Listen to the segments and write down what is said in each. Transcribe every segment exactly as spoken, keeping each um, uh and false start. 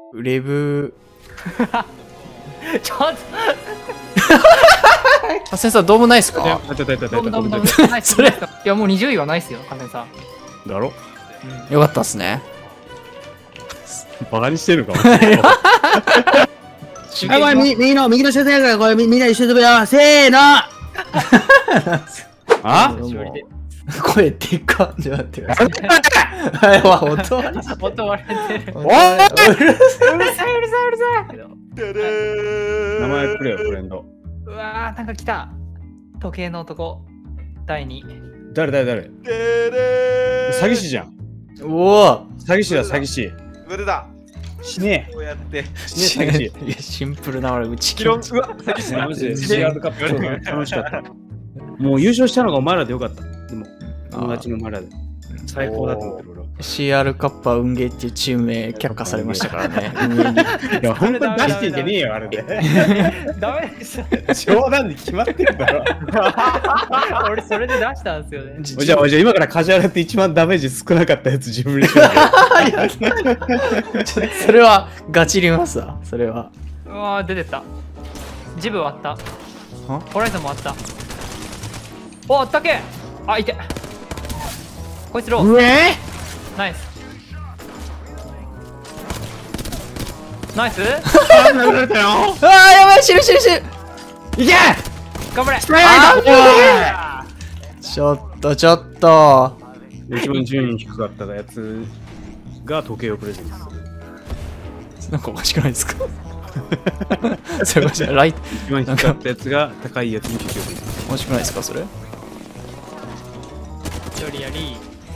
レブちょっとあ、先生ドームないっすか？ あ、ちょっと、ちょっと、ちょっと、 それいやもうにじゅういはないっすよ、カネさん。 だろ。 よかったっすね。 バカにしてるかも。 はい、これ右右の右の車線やから、これみみんな一緒に飛ぶよ。せーの。 あ？ 声でっか。ちょっと待ってください。はい、わ、音割れ音割れてる。 おい！ うるさいうるさいうるさい。 名前くれよ、フレンド。 うわー、なんか来た。時計の男。第二。 誰誰誰？詐欺師じゃん。 おお。 詐欺師だ、詐欺師。 うわ出た。 死ねこうやって。 え。死ねえ、詐欺師。 いや、シンプルな俺、うちキロン、うわ、詐欺師マジで シーアール カップ楽しかった。もう優勝したのがお前らでよかった。でも、友達のお前らで。最高だと思ってる俺は。 シーアール カッパ運ゲーっていうチーム名却下されましたからね。運営にいや、ほんとに出してんじゃねえよ、あれで。 ダメでした。 冗談で決まってるだろ。 俺それで出したんですよね。 じゃあ、じゃあ今から梶原って一番ダメージ少なかったやつ自分にしようそれはガチりますわ、それは。 うわー、出てった。ジブ割った。ホライゾンもあった。お、あったけ。あ、いて。こいつロー。 うえナイス。ナイス。 ああ、やばい、死ぬ死ぬ死ぬ。いけ頑張れ。 あちょっとちょっと。 一番順位低かったやつが時計をプレゼントする。 なんかおかしくないですか？それおかしい。ライト。 一番低かったやつが高いやつに時計をプレゼントする。 おかしくないですか、それ？ よりやり。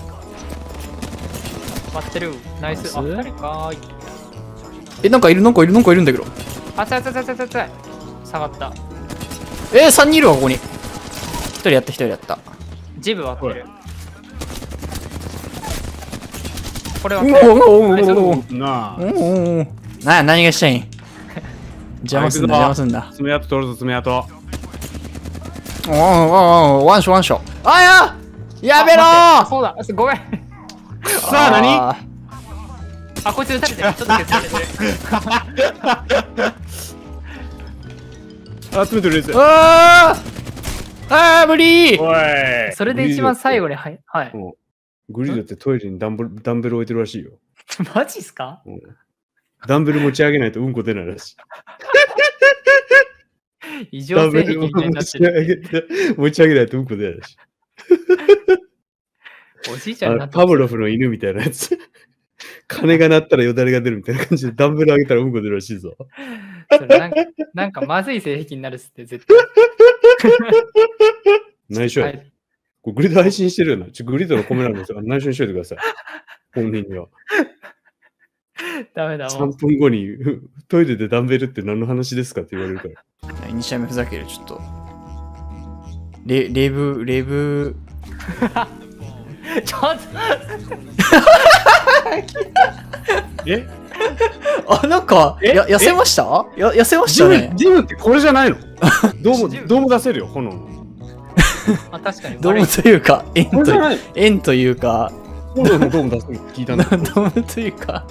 待ってる。ナイス。あ、誰かーい。 え、なんかいる、なんかいる、なんかいるんだけど。 あ、つらいつらいつらいつらいつらい。下がった。 えー、さんにんいるわ、ここに。ひとりやった、ひとりやった。 ジブ割ってる。これはおおおおおなあ。 おおな、何がしたいん？邪魔すんだ、邪魔すんだ。 爪痕取るぞ、爪痕。 おおおおワンショワンショ。あややめろー。 そうだ、ごめん。 さあ、何？ あ、こいつ撃たれてる。ちょっと削られてる。 集めてるやつ。 あーあー、無理ー。 おい。 それで一番最後に、はい。はい。 グリードってトイレにダンベルダンベル置いてるらしいよ。 マジっすか？ ダンベル持ち上げないとうんこ出ないらしい。 異常性癖みたいになってる。 持ち上げないとうんこ出ないらしい。 おじいちゃんになってパブロフの犬みたいなやつ。鐘が鳴ったらよだれが出るみたいな感じでダンベル上げたらうんこ出るらしいぞ。 それなんかなんかまずい性癖になるっすって絶対。 内緒や。 はいこれグリッド配信してるよな。ちょグリッドのコメ欄の内緒にしといてください。本人には。 ダメだもさんん。 ぷんごにトイレでダンベルって何の話ですかって言われるから。 に試合目ふざける、ちょっと。レ、レブ、レブ。 ちょっとえあ、なんか、 えや、痩せましたや、痩せましたね。 ジムってこれじゃないの？どうも、どうも出せるよ、炎の。 あ、確かに。 ドームというか、円というこれじゃない円というか、 炎のドーム出せるって聞いたんだけど。 ドームというか。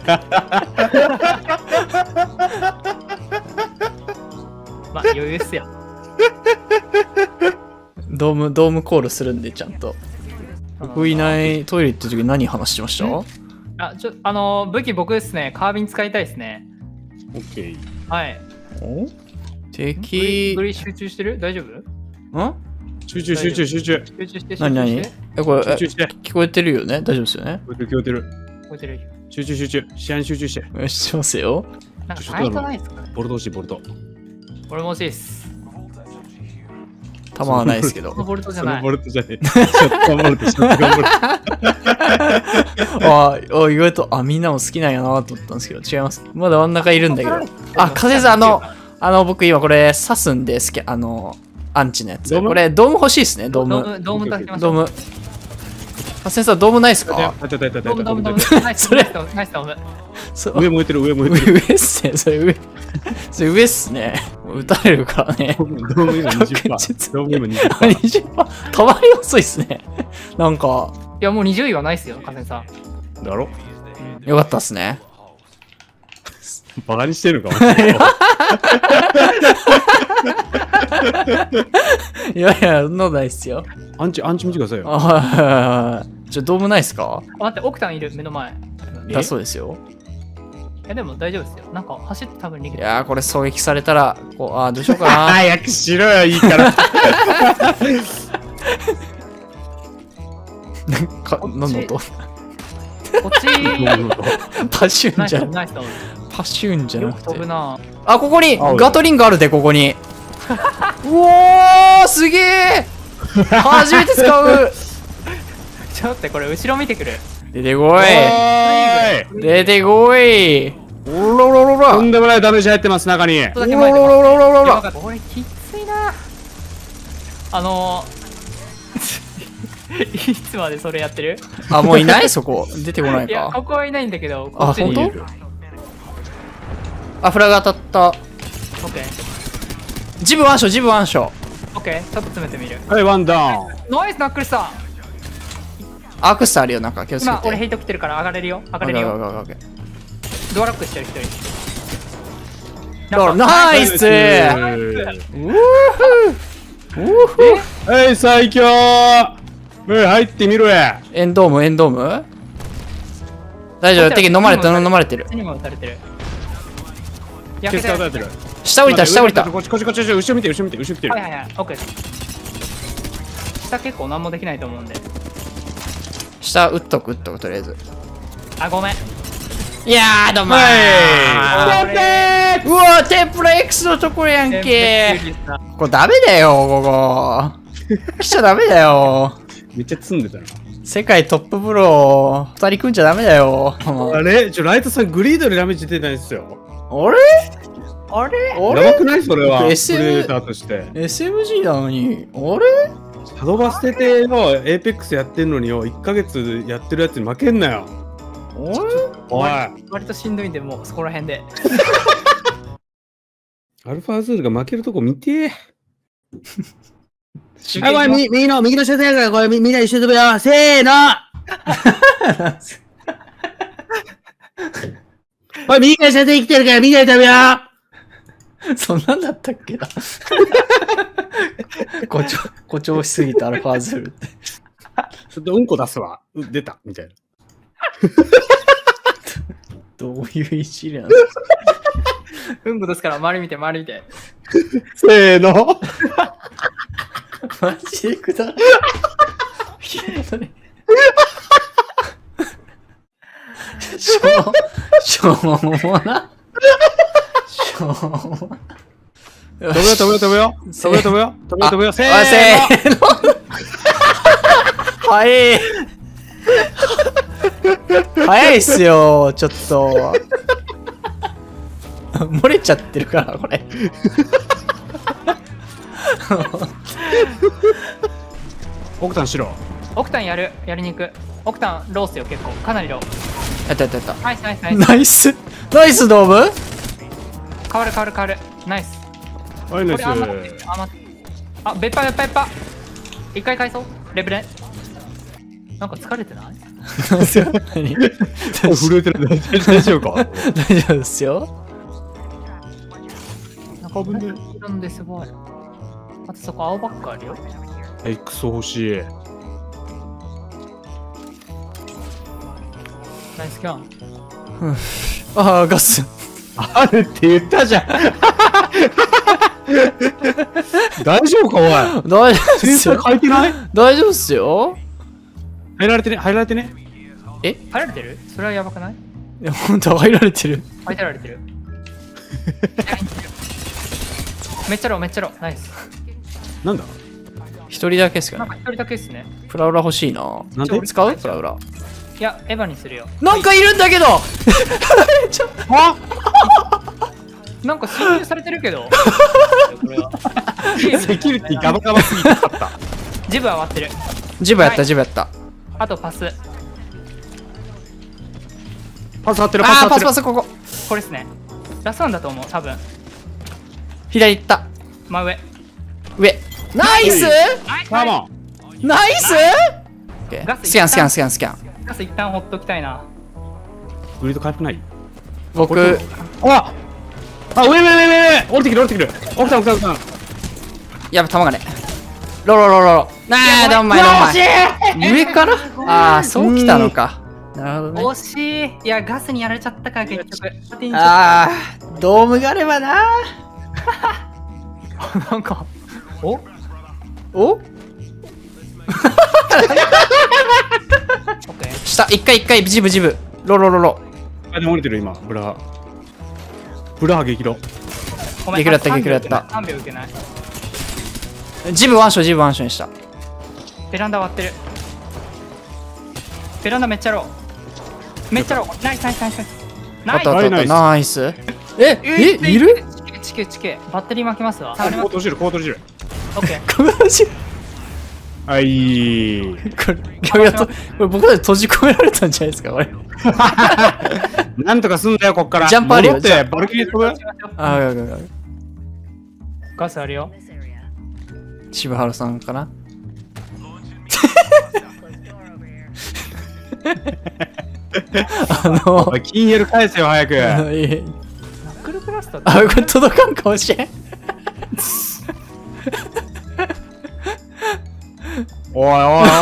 まあ余裕っすよ。 ドーム、ドームコールするんで、ちゃんと。僕いないトイレ行った時何話してました？ あ、ちょ、あのー、武器僕ですね。カービン使いたいですね。 オッケー。 はい。 おグ敵。 リ集中してる？大丈夫？ ん集中集中集中。 集中して、集何何中して。 え、これ、え集中して。 聞こえてるよね？大丈夫ですよね？ これ聞こえてる。 こえてる。 集中集中。試合に集中して。 よし、してますよ。 なんかサイトないっすか？ ボルト欲しい、ボルト。 俺も欲しいっす。 弾はないですけど。 このボルトじゃない。 そのボルトじゃねえ。ショットガンボルト、ショットガンボルト。 ああ、意外と、あ、みんなも好きなんやなと思ったんですけど、違います。まだ真ん中いるんだけど。あ、風さん、あの、あの、僕今これ刺すんですけど、あの、アンチのやつ。 ドームこれ、ドーム欲しいですね、ドーム。 ドーム、ドーム出しましょう。 ドーム。あ、先生、ドームないっすか？ あ、いたいたいたいた。 ドーム、ドーム、ドーム。ナイス、 それナイス、ナイスドーム。 そう上燃えてる、上燃え上てる。 上っすね、それ上。それ上っすね。撃たれるからね。 ドーム今にじゅっパーセント。ドーム今にじゅっパーセント。 にじゅっパーセント。たまり遅いっすね。なんか、 いや、もうにじゅういはないっすよ、カセンさん。 だろ？ よかったっすね。 バカにしてるかも。 いやいや、そんなことないっすよ。 アンチ、アンチ見てくださいよ。 ああ、ちょ、ドームないっすか？ 待って、オクタンいる、目の前。 だそうですよ。 え、でも大丈夫ですよ。なんか走って多分逃げてる。 いやー、これ狙撃されたら、こう、あー、どうしようかな。 早くしろよ、いいから。 か、なんの音？ こっち、 パシュナイスンじゃん。 ナイスだ。 パシュンじゃよくなくて。 飛ぶな。 あ、ここに青いガトリングあるで、ここに。うおー、すげえ初めて使う。 ちょっと待って、これ後ろ見てくる。 出てこおい。 ーい。 出てこい。おろろろろ。 とんでもないダメージ入ってます、中に。 ちょっとおだけ前でろろろろろろ。 これきついな。あのー、いつまでそれやってる？ あ、もういないそこ。出てこないいや、 か。 ここはいないんだけど、こあ、 っちにいる。 本当？あ、フラグ当たった。 オッケー。 ジブワンショ、ジブワンショ。 オッケー、ちょっと詰めてみる。 はい、ワンダウン。 ナイスナックルさん。 アークスターあるよ、なんか気をつけて。 今、俺ヘイト来てるから上がれるよ。上がれるよ。 オッケーオッケーオッケードアロックしてる一人。 だからナイスナイスうーふーはい、最強。はい、入ってみろや。 エンドーム、エンドーム大丈夫、敵飲まれてる、飲まれてる。 何も撃たれてる。 ケ焼けてる。 ツから立てる。 下降りた、下降りた。 こっちこっちこっち、後ろ見て、後ろ見て、後ろ来てるはい。はいはい、オッケー。下結構何もできないと思うんで。 下、打っとく、打っとく、とりあえず。 あ、ごめん。 いやー、どうもー。 はうわ、天ぷら X のところやんけー。ここダメだよ、ここ。来ちゃダメだよ。 めっちゃ積んでたな。 世界トッププロ、二人組んじゃダメだよ。 あれちょ、ライトさんグリードでダメージ出てないですよ。 あれあれあやばれくないそれは。プレエスエムデーターとして。 エスエムジー なのに、あれシャドバ捨ててよ、エーペックスやってんのによ、いっかげつやってるやつに負けんなよ。 あれおい。 割としんどいんで、もうそこら辺で。 アルファアズールが負けるとこ見てー。 はい、これ、み右の、右の車線やから、これ、みみんな一緒に飛ぶよ。せーの。これ、右の車線来てるから、みんなで飛ぶよ。 そんなんだったっけな。誇張、誇張しすぎたアルファーズールって。 ちょっとうんこ出すわ。う出た。みたいな。 どういういじりなの？ うんこですから、周り見て、周り見て。 せーの。 マジでくだらない。ひどい。しょう、しょうもな。しょうもな。 飛ぶよ、飛ぶよ、飛ぶよ。飛ぶよ、飛ぶよ。飛ぶよ、飛ぶよ。せーあ、せーの。早い。早いっすよ、ちょっと。漏れちゃってるから、これ。 オクタン白。 オクタンやる、やりに行く。オクタンロースよ、結構。かなりロー。 やったやったやった。 ナイスナイスナイス。 ナイスナイスドーム変わる変わる変わる。ナイス。 はい、ナイス。 これ余ってる余ってるあ、別派別派別派。一回返そう。レベル。なんか疲れてない？ 何震えてる。大丈夫か？ 大丈夫ですよ。 なんかいるんですごい。あとそこ青ばっかあるよ。 エクソ欲しい。 ナイスキャン。 ああ、ガス。 あるって言ったじゃん。大丈夫かおい。 大丈夫っ先すよ。 生書いてない？ 大丈夫っすよ。 入られてね、入られてね。 入られてる？それはやばくない？ いや、ほんと入られてる。 入られてる。めっちゃローめっちゃロー。ナイス。 なんだ？ 一人だけっすかね。 なんか一人だけですね。 プラウラ欲しいな。 なんで？ 使うプラウラ。 いや、エヴァにするよ。 なんかいるんだけどちょあなんか侵入されてるけど。これはセキュリティガバガバすぎて勝った。 ジブは割ってる。 ジブやった、 はいジブやった。 あとパス。 パス張ってる、パスあー、パ張ってる。 スパス、ここ。 これですね。ラスワンだと思う、多分。 左行った。 真上。 上。ナイスカモン。 ナイスオッケーガススキャン、スキャン、スキャン、スキャン。 ガス一旦ほっときたいな。 グリード回復ない？ 僕、 ああ、上上上上上降りてくる降りてくる。奥さん奥さん奥さん。 やべ、弾がね。ロロロロロ。なあ、どんまいどんまい。上からああ、そうきたのか。なるほどね。 惜しい。いや、ガスにやられちゃったから結局。 ああ、ドームがあればな。 なんか、おお下、一回一回、ジブジブ。ロロロロ。 あ、でも降りてる今。ブラ。ブラ激怒。 激怒やった激怒やった。 さんびょう受けない。 ジブワンション、ジブワンションにした。 ベランダ割ってる。ベランダめっちゃロー。めっちゃロー。ナイスナイスナイス。ナイス。 あったあったあったナイス。え、え、いるチケチケ。バッテリー巻きますわ。 コート閉じる、コート閉じる。 オッケー。 これ閉じる。 はい。 これ、いや、と、これ僕らで閉じ込められたんじゃないですか、これ。 なんとかすんだよ、こっから。 ジャンプあるよ。 戻って、バルキリー飛ぶ。 あ、あ、あ、あ。 ガスあるよ。 渋原さんかな。あの、 キンエル返せよ、早く。 ナックルクラスター。 あ、これ届かんかもしれん。 おいおいおいおいおい。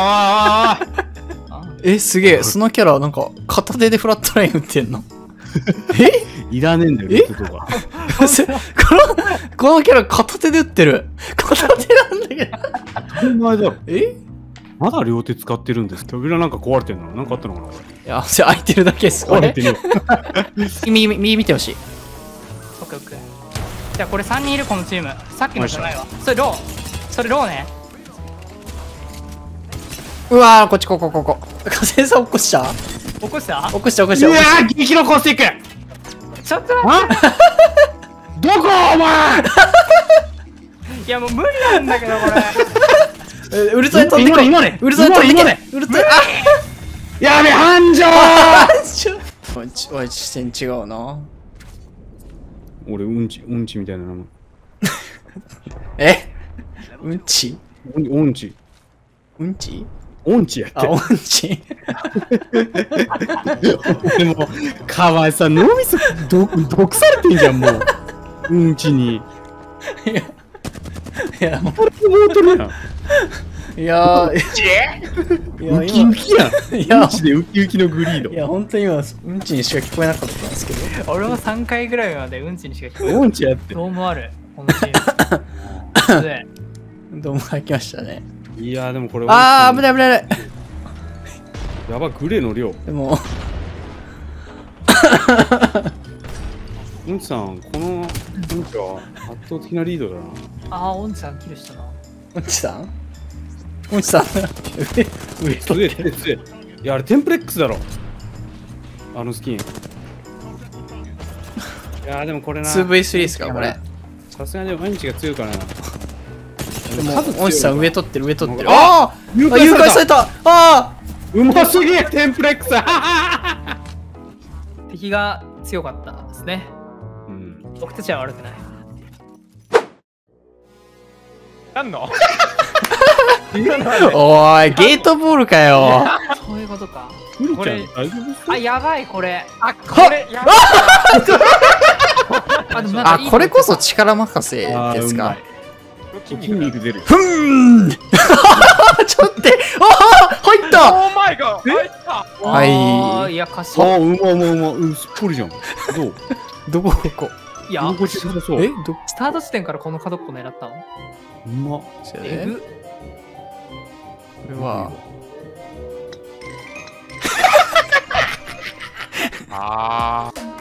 え、すげえ、そのキャラなんか片手でフラットライン打ってんの。えいらねえんだよ、ルートとか。 この、このキャラ片手で打ってる。片手なんだけど。 当たり前だろ。 えまだ両手使ってるんです。扉なんか壊れてんのなんかあったのかな、こいや、それ開いてるだけです。これれ壊れて。るよ。 右、右見てほしい。 オッケーオッケー。じゃあこれさんにんいるこのチーム。さっきのじゃないわ。それロー。それローね。 うわー、こっち、ここ、ここ。風さん起こした起こした起こした、起こした。 うわー、激怒コースティック。 ちょっと待っあどこお前。 て。いやもう無理なんだけどこれ。 えウルトラ飛んでこい。 今ねウルトラ飛んでこい。ウルトラ、あやべ、繁盛。 おい、ち、おい、視線違うな。 俺、うんち、うんちみたいな名前。 えうんちうんうんち。 うんちうんちやって。 あ、うんちでも、かわいさ、脳みそ、毒、毒されてんじゃん、もう。うんちに。 いや、いや、もこれもうとるやん。 う、いやー、いや、 ウキウキやん。 いやうんちでウキウキのグリード。 いや、本当に今、うんちにしか聞こえなかったんですけど。 俺もさんかいぐらいまでうんちにしか聞こえない。 うんちやって。 どうもある。このチーム。でどうも入きましたね。 いやー、でもこれ。 あー、危ない危ない危ない。 やば、グレーの量。 でも、 うんちさん、このうんちは圧倒的なリードだな。 ああ、オンちゃんキルしたな。 うんちさんうんちさん上、上と。 強い強い強い。いや、あれテンプレックスだろ。あのスキン。いやー、でもこれな。 ツーブイスリー ですか、これ。 さすがにでもうんちが強いからな。 でも、うんちさん上取ってる、上取ってる。 あああ誘誘拐されたあうますぎるテンプレックス。 敵が強かったですね。 うん。 僕たちは悪くない。なんのあおーい、ゲートボールかよ。 そういうことか。 これこれ、 大丈夫ですか？ あ、やばい、これ。あ、これ、やばい。あ、でもなんかあ、 いいこれこそ力任せあーですか。 筋肉出る。 ふーんちょっと待ってああ入ったオーマイガー入ったはいあーいや、賢い。 ああ、うまうまうま。うん、すっぽりじゃん。どう？ どこここいや、 居心地良さそう。 えどスタート地点からこの角っこ狙ったのうまっ。 えぐ。 これはああ。